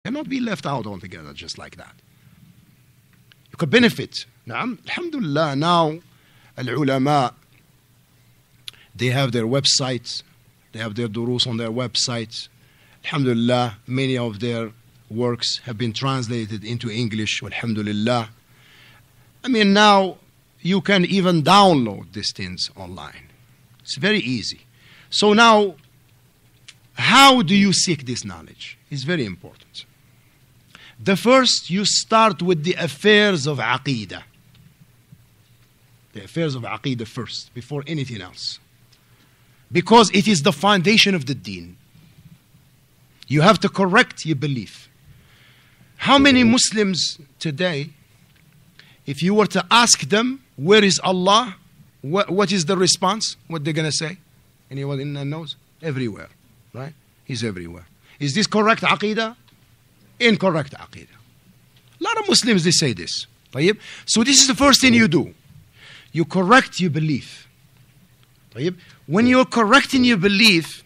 cannot be left out altogether just like that. You could benefit. نعم. Alhamdulillah, now al-ulama, they have their websites, they have their durus on their websites. Alhamdulillah, many of their works have been translated into English. Alhamdulillah. I mean, now you can even download these things online. It's very easy. So now, how do you seek this knowledge? It's very important. The first, you start with the affairs of Aqeedah. The affairs of Aqeedah first, before anything else. Because it is the foundation of the deen. You have to correct your belief. How many Muslims today, if you were to ask them, where is Allah? What is the response? What they're going to say? Anyone in there knows? Everywhere, right? He's everywhere. Is this correct Aqeedah? Incorrect Aqeedah. A lot of Muslims, they say this. طيب? So this is the first thing you do. You correct your belief. طيب? When you're correcting your belief,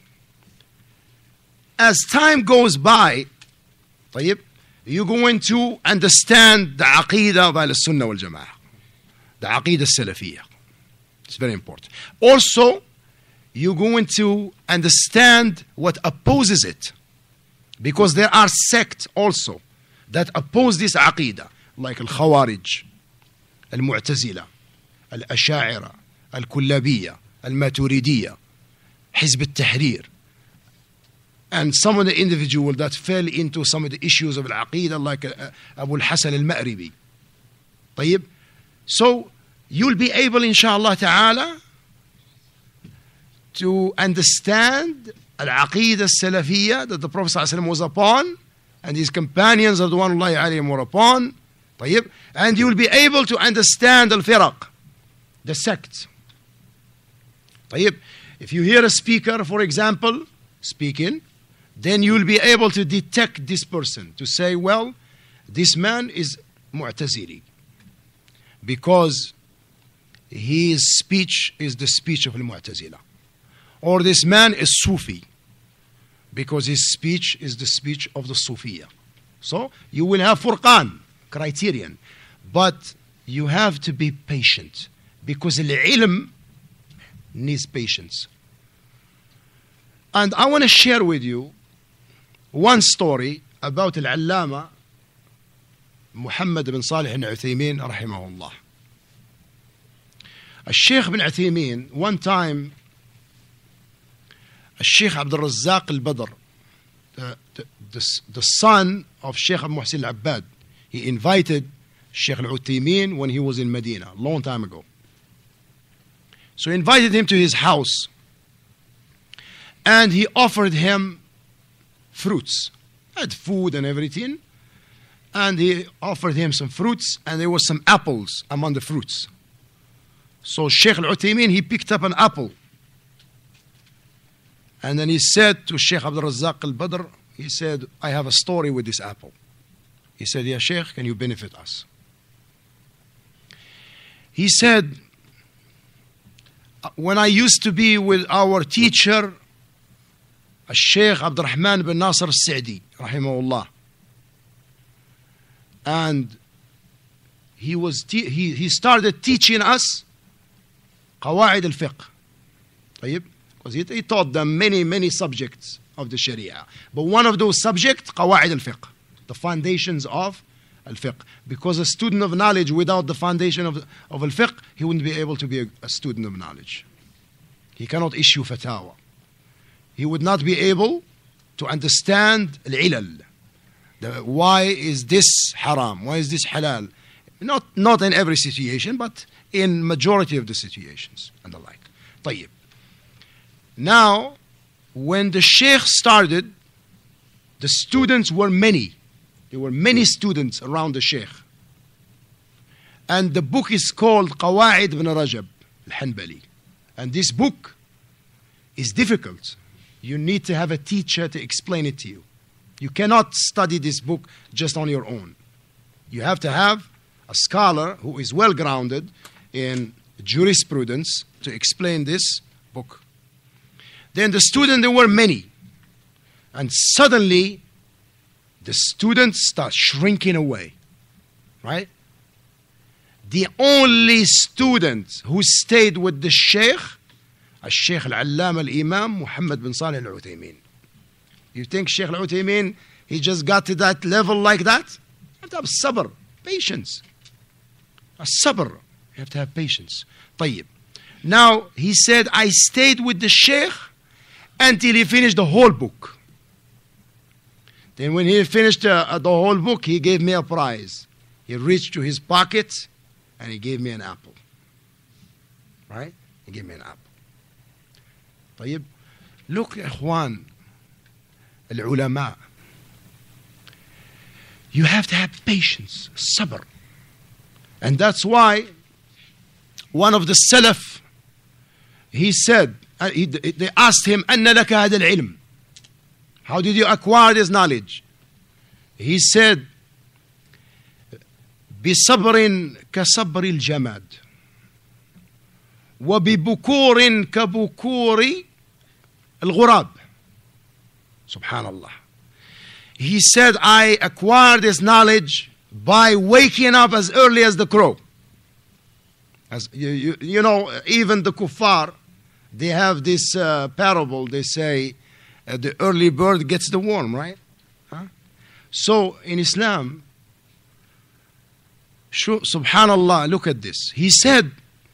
as time goes by, طيب, you're going to understand the Aqeedah of Ahl-Sunnah wal-Jama'ah. The Aqeedah Salafiyah. It's very important. Also, you're going to understand what opposes it. Because there are sects also that oppose this Aqeedah, like Al-Khawarij, Al-Mu'tazila, Al-Asha'ira, Al-Kullabiyya, Al-Maturidiyya, Hizb al-Tahrir, and some of the individuals that fell into some of the issues of Al-Aqeedah, like Abu al-Hasan al-Ma'ribi. طيب? So, you'll be able, inshallah ta'ala, to understand Al-Aqeedah Salafiyah that the Prophet ﷺ was upon, and his companions of the one alayhim were upon. طيب? And you will be able to understand Al-Firaq, the sects. طيب? If you hear a speaker, for example, speaking, then you will be able to detect this person, to say, well, this man is Mu'tazili, because his speech is the speech of Al-Mu'tazila. Or this man is Sufi, because his speech is the speech of the Sufiya. So you will have Furqan, criterion. But you have to be patient, because al-ilm needs patience. And I want to share with you one story about Al-Allama Muhammad bin Salih al-Uthaymin rahimahullah. Al-Sheikh bin Uthaymin, one time, Sheikh Abdul Razzaq al-Badr, the son of Sheikh Abu Muhsin al-Abbad, he invited Sheikh al-Uthaymin when he was in Medina, a long time ago. So he invited him to his house, and he offered him fruits, had food and everything, and he offered him some fruits, and there was some apples among the fruits. So Sheikh al-Uthaymin, he picked up an apple, and then he said to Sheikh Abdul Razzaq al-Badr, he said, I have a story with this apple. He said, Ya Sheikh, can you benefit us? He said, when I used to be with our teacher, Sheikh Abdul Rahman bin Nasir al-Sa'di, rahimahullah, and he started teaching us قواعد الفقه. طيب? Because he taught them many subjects of the Sharia. But one of those subjects, قواعد الفقه, the foundations of al-fiqh. Because a student of knowledge without the foundation of al-fiqh, he wouldn't be able to be a student of knowledge. He cannot issue fatawa. He would not be able to understand al-ilal. Why is this haram? Why is this halal? Not in every situation, but in majority of the situations and the like. طيب. Now, when the sheikh started, the students were many. There were many students around the sheikh. And the book is called Qawaid ibn Rajab al-Hanbali. And this book is difficult. You need to have a teacher to explain it to you. You cannot study this book just on your own. You have to have a scholar who is well grounded in jurisprudence to explain this book. Then the students, there were many. And suddenly, the students start shrinking away, right? The only student who stayed with the Sheikh, الشيخ العلامة الإمام محمد بن صالح العثيمين. You think Sheikh Al-Uthaymeen, he just got to that level like that? You have to have sabr, patience. A sabr. You have to have patience. طيب. Now, he said, I stayed with the Sheikh until he finished the whole book. Then when he finished the whole book, he gave me a prize. He reached to his pocket and he gave me an apple. Right? He gave me an apple. طيب. Look, إخوان, العلماء. You have to have patience, sabr. And that's why one of the Salaf, he said, they asked him, أَنَّ لَكَ هَذَا الْعِلْمِ? How did you acquire this knowledge? He said, بِصَبْرٍ كَصَبْرِ الْجَمَادِ وَبِبُكُورٍ كَبُكُورِ الْغُرَابِ. Subhanallah. He said, I acquired this knowledge by waking up as early as the crow. As you know, even the kuffar, they have this parable. They say, the early bird gets the worm, right? Huh? So in Islam, subhanallah, look at this. He said,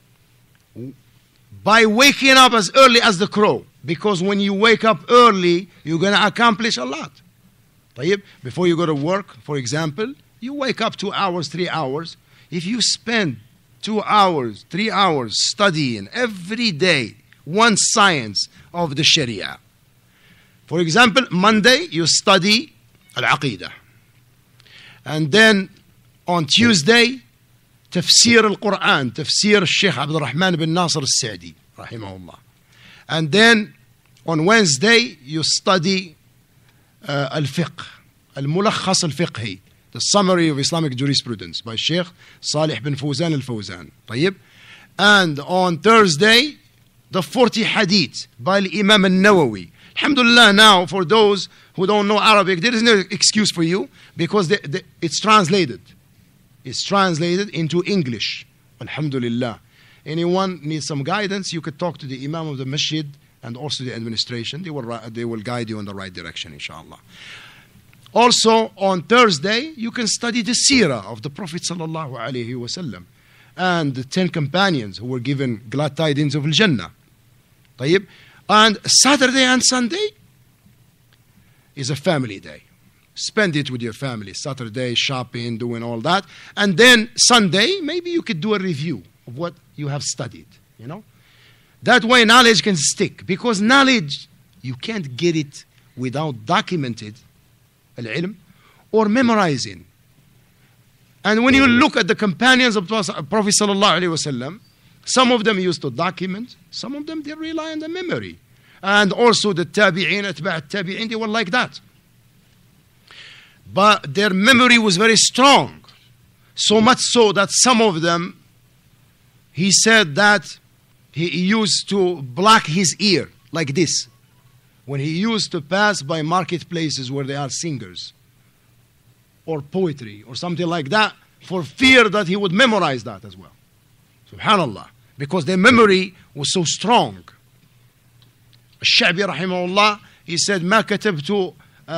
by waking up as early as the crow, because when you wake up early, you're going to accomplish a lot. Before you go to work, for example, you wake up 2 hours, 3 hours. If you spend 2 hours, 3 hours studying every day one science of the Sharia. For example, Monday you study Al-Aqidah. And then on Tuesday, Tafsir al-Quran, Tafsir Sheikh Abdul Rahman bin Nasir al-Sa'di, rahimahullah. And then on Wednesday, you study Al-Fiqh, Al-Mulakhas al-Fiqhi, the summary of Islamic jurisprudence by Sheikh Salih bin Fawzan al-Fawzan. طيب. And on Thursday, the 40 Hadith by Imam al-Nawawi. Alhamdulillah, now for those who don't know Arabic, there is no excuse for you because it's translated. It's translated into English. Alhamdulillah. Anyone needs some guidance, you could talk to the Imam of the Masjid and also the administration. They will guide you in the right direction, inshallah. Also, on Thursday, you can study the seerah of the Prophet sallallahu alaihi wasallam and the 10 companions who were given glad tidings of Al-Jannah. طيب. And Saturday and Sunday is a family day. Spend it with your family. Saturday, shopping, doing all that. And then Sunday, maybe you could do a review of what you have studied, you know. That way knowledge can stick. Because knowledge, you can't get it without documented al-ilm or memorizing. And when you look at the companions of Prophet sallallahu alaihi wasallam, some of them used to document, some of them they rely on the memory. And also the tabi'in, atba' tabi'in, they were like that. But their memory was very strong. So much so that some of them, he said that he used to block his ear like this when he used to pass by marketplaces where there are singers or poetry or something like that, for fear that he would memorize that as well. Subhanallah. Because their memory was so strong. Al-Sha'bi rahimahullah, he said, ما كتبت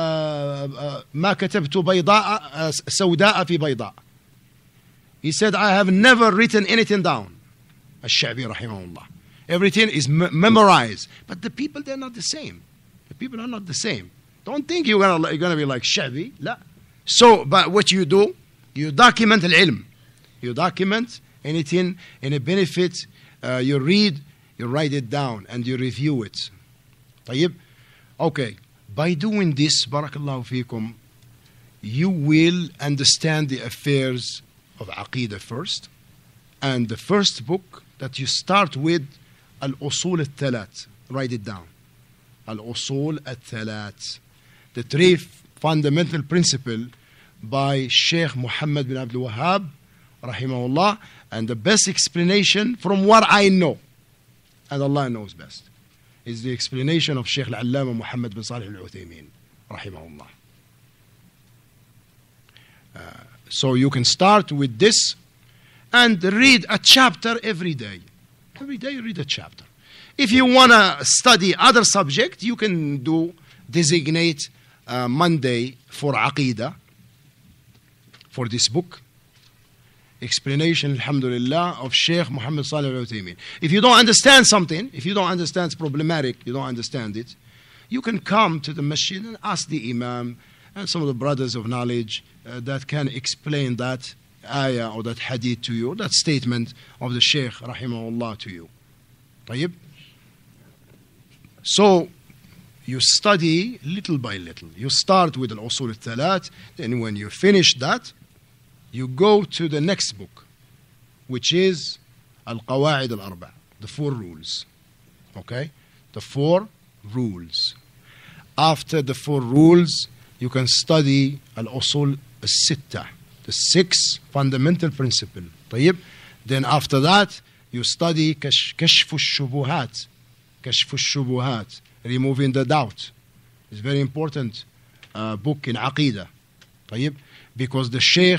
بيضاء سوداء في بيضاء. He said, I have never written anything down. Al-Sha'bi rahimahullah. Everything is memorized. But the people, they're not the same. The people are not the same. Don't think you're going to be like Sha'bi. La. So, but what you do, you document al-ilm. You document anything, any benefit, you read, you write it down, and you review it. طيب? Okay. By doing this, barakallahu fikum, you will understand the affairs of Aqidah first. And the first book that you start with, Al-Usul al-Thalat. Write it down. Al-Usul al-Thalat. The three fundamental principles by Sheikh Muhammad bin Abdul Wahhab, rahimahullah, and the best explanation from what I know, and Allah knows best, is the explanation of Sheikh Al-Allama Muhammad bin Salih Al-Uthaymeen, rahimahullah. So you can start with this and read a chapter every day. Every day read a chapter. If you want to study other subject, you can designate Monday for Aqidah, for this book. Explanation, alhamdulillah, of Sheikh Muhammad Salih al-Uthaymeen. If you don't understand something, if you don't understand it's problematic, you don't understand it, you can come to the masjid and ask the imam and some of the brothers of knowledge that can explain that ayah or that hadith to you, that statement of the Sheikh rahimahullah to you. طيب? So you study little by little. You start with al-usul al-thalat, then when you finish that, you go to the next book, which is Al-Qawa'id Al-Arba', the 4 rules. Okay? The 4 rules. After the 4 rules, you can study Al-Usul Al-Sittah, the 6 fundamental principles. طيب? Then after that, you study Kashf Al-Shubuhat. Kashf Al-Shubuhat, removing the doubt. It's a very important book in Aqidah. طيب? Because the Shaykh,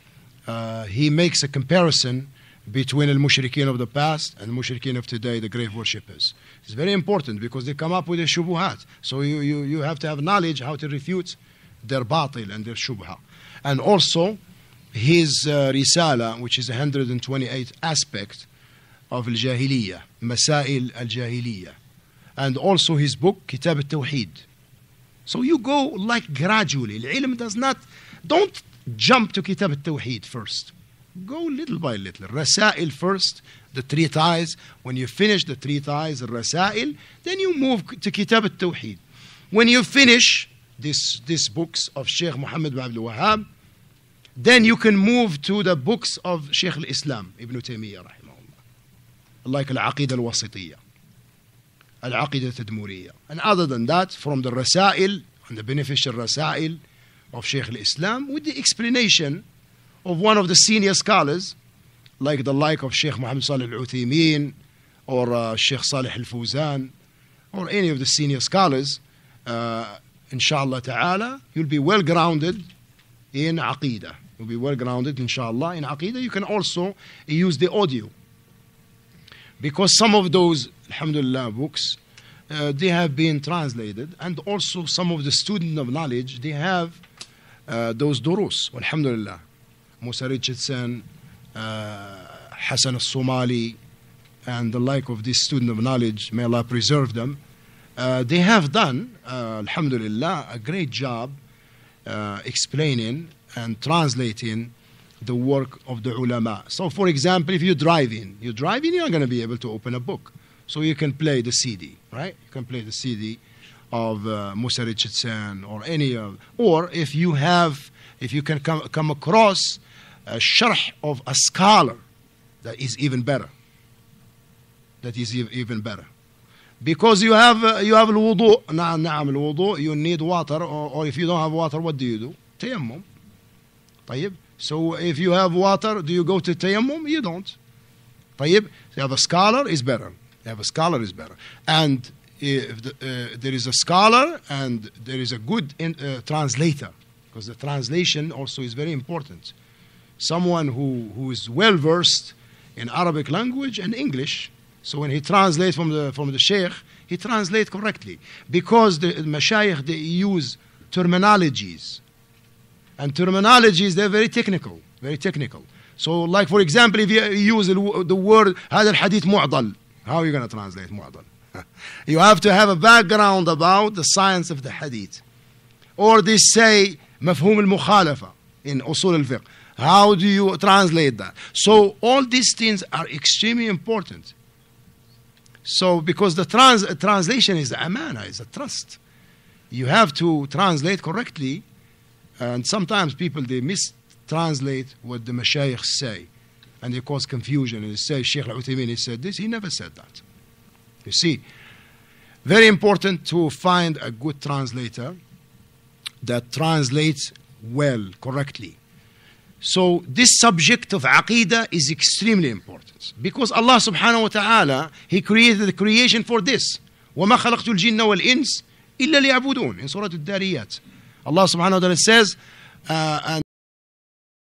he makes a comparison between al-mushrikeen of the past and mushrikeen of today, the grave worshippers. It's very important because they come up with a shubuhat. So you have to have knowledge how to refute their batil and their shubha. And also his risala, which is 128 aspects of al-jahiliyyah, masail al-jahiliyyah. And also his book, Kitab al-Tawheed. So you go like gradually. Al-ilm does not, don't jump to Kitab al-Tawheed first. Go little by little. Rasail first, the 3 ties. When you finish the 3 ties, Rasail, then you move to Kitab al-Tawheed. When you finish these books of Sheikh Muhammad bin Abdul Wahhab, then you can move to the books of Sheikh al-Islam, Ibn Taymiyyah, rahimahullah. Like Al-Aqidah al-Wasitiyya, Al-Aqidah al-Tadmuriyya. And other than that, from the Rasail and the beneficial Rasail of Shaykh al-Islam, with the explanation of one of the senior scholars, like of Shaykh Muhammad Salih al-Uthaymeen or Shaykh Salih al-Fawzan or any of the senior scholars, inshallah ta'ala, you'll be well grounded in Aqidah. You'll be well grounded, inshallah, in Aqidah. You can also use the audio, because some of those, alhamdulillah, books, they have been translated, and also some of the students of knowledge, they have those durus, alhamdulillah. Musa Richardson, Hassan al-Somali, and the like of this student of knowledge, may Allah preserve them. They have done, alhamdulillah, a great job explaining and translating the work of the ulama. So, for example, if you're driving, you're not going to be able to open a book. So you can play the CD, right? You can play the CD of Musa Richardson or any of, or if you can come across a sharh of a scholar, that is even better. That is even better. Because you have al-wudu, na'am al-wudu, you need water, or if you don't have water, what do? Tayammum. طيب. So if you have water, do you go to tayammum? You don't. طيب. So you have a scholar, is better. You have a scholar, is better. And if there is a scholar and there is a good translator, because the translation also is very important. Someone who is well versed in Arabic language and English. So when he translates from the sheikh, he translates correctly, because the mashayikh, they use terminologies, and terminologies, they're very technical, very technical. So, like for example, if you use the word هذا الحديث معضل, how are you going to translate معضل? You have to have a background about the science of the hadith. Or they say مفهوم المخالفة in usul al-fiqh. How do you translate that? So all these things are extremely important. So because the translation is the amana, is a trust. You have to translate correctly, and sometimes people, they mistranslate what the mashayikh say, and they cause confusion, and they say Shaykh al-Uthaymeen, he said this, he never said that. You see, very important to find a good translator that translates well, correctly. So this subject of Aqidah is extremely important, because Allah subhanahu wa ta'ala, He created the creation for this. وَمَا خَلَقْتُ الْجِنَّ وَالْإِنسِ إِلَّا لِيَعْبُدُونَ in Surah Al-Dariyat. Allah subhanahu wa ta'ala says, and